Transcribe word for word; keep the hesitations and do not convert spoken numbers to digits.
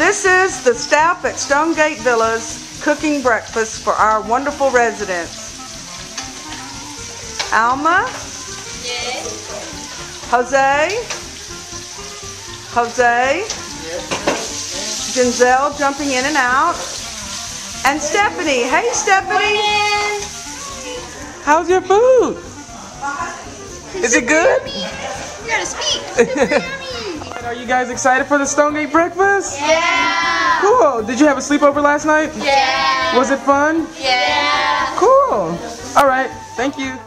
This is the staff at Stonegate Villas cooking breakfast for our wonderful residents. Alma? Yes. Jose? Jose? Yes. Ginzel jumping in and out. And Stephanie. Hey, Stephanie. How's your food? Is it good? You gotta speak. Super yummy. Are you guys excited for the Stonegate breakfast? Yeah. Cool. Did you have a sleepover last night? Yeah. Was it fun? Yeah. Cool. All right. Thank you.